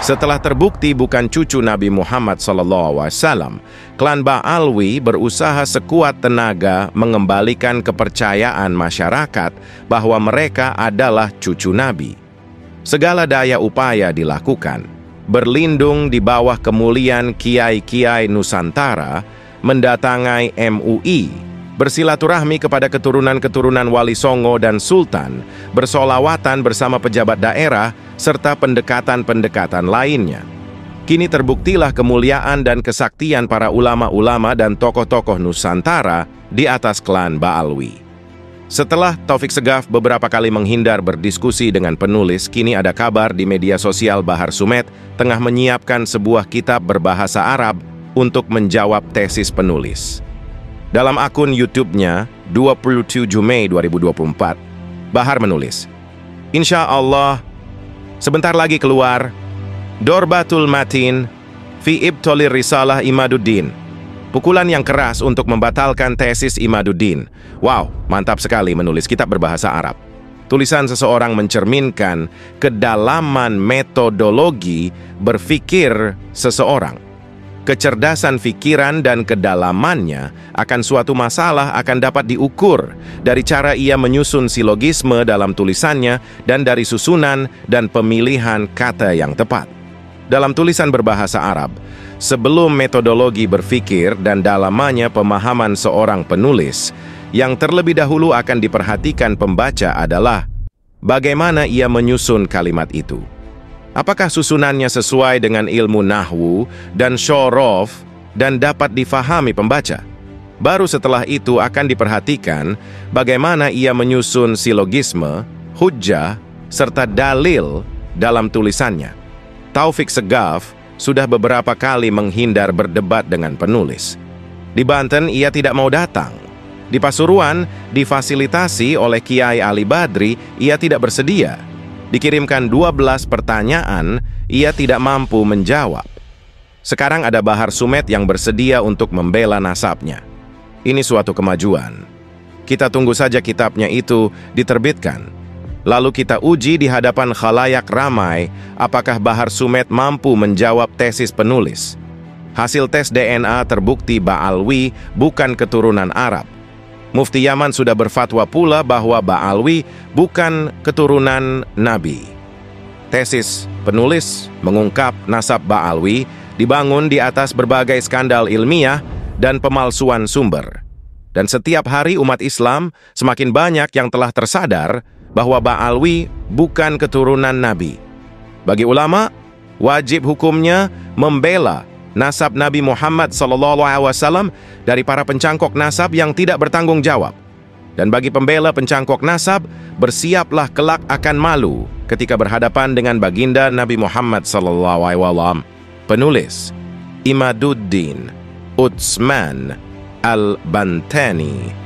Setelah terbukti bukan cucu Nabi Muhammad SAW, klan Ba'alwi berusaha sekuat tenaga mengembalikan kepercayaan masyarakat bahwa mereka adalah cucu Nabi. Segala daya upaya dilakukan, berlindung di bawah kemuliaan kiai-kiai Nusantara, mendatangi MUI, bersilaturahmi kepada keturunan-keturunan Wali Songo dan Sultan, bersolawatan bersama pejabat daerah, serta pendekatan-pendekatan lainnya. Kini terbuktilah kemuliaan dan kesaktian para ulama-ulama dan tokoh-tokoh Nusantara di atas klan Ba'alwi. Setelah Taufik Segaf beberapa kali menghindar berdiskusi dengan penulis, kini ada kabar di media sosial Bahar Sumet tengah menyiapkan sebuah kitab berbahasa Arab untuk menjawab tesis penulis. Dalam akun YouTube-nya, 27 Mei 2024, Bahar menulis, "Insya Allah, sebentar lagi keluar Dorbatul Matin fi Ibtolir Risalah Imaduddin. Pukulan yang keras untuk membatalkan tesis Imaduddin." Wow, mantap sekali menulis kitab berbahasa Arab. Tulisan seseorang mencerminkan kedalaman metodologi berpikir seseorang. Kecerdasan pikiran dan kedalamannya akan suatu masalah akan dapat diukur dari cara ia menyusun silogisme dalam tulisannya dan dari susunan dan pemilihan kata yang tepat. Dalam tulisan berbahasa Arab, sebelum metodologi berpikir dan dalamannya pemahaman seorang penulis, yang terlebih dahulu akan diperhatikan pembaca adalah bagaimana ia menyusun kalimat itu. Apakah susunannya sesuai dengan ilmu nahwu dan syorof dan dapat difahami pembaca? Baru setelah itu akan diperhatikan bagaimana ia menyusun silogisme, hujjah, serta dalil dalam tulisannya. Taufik Segaf sudah beberapa kali menghindar berdebat dengan penulis. Di Banten ia tidak mau datang. Di Pasuruan difasilitasi oleh Kiai Ali Badri, ia tidak bersedia. Dikirimkan 12 pertanyaan, ia tidak mampu menjawab. Sekarang ada Bahar Sumet yang bersedia untuk membela nasabnya. Ini suatu kemajuan. Kita tunggu saja kitabnya itu diterbitkan. Lalu kita uji di hadapan khalayak ramai apakah Bahar Sumet mampu menjawab tesis penulis. Hasil tes DNA terbukti Ba'alwi bukan keturunan Arab. Mufti Yaman sudah berfatwa pula bahwa Ba'alwi bukan keturunan Nabi. Tesis penulis mengungkap nasab Ba'alwi dibangun di atas berbagai skandal ilmiah dan pemalsuan sumber. Dan setiap hari umat Islam semakin banyak yang telah tersadar bahwa Ba'alwi bukan keturunan Nabi. Bagi ulama, wajib hukumnya membela nasab Nabi Muhammad SAW dari para pencangkok nasab yang tidak bertanggung jawab. Dan bagi pembela pencangkok nasab, bersiaplah kelak akan malu ketika berhadapan dengan baginda Nabi Muhammad SAW. Penulis Imaduddin Utsman Al-Bantani.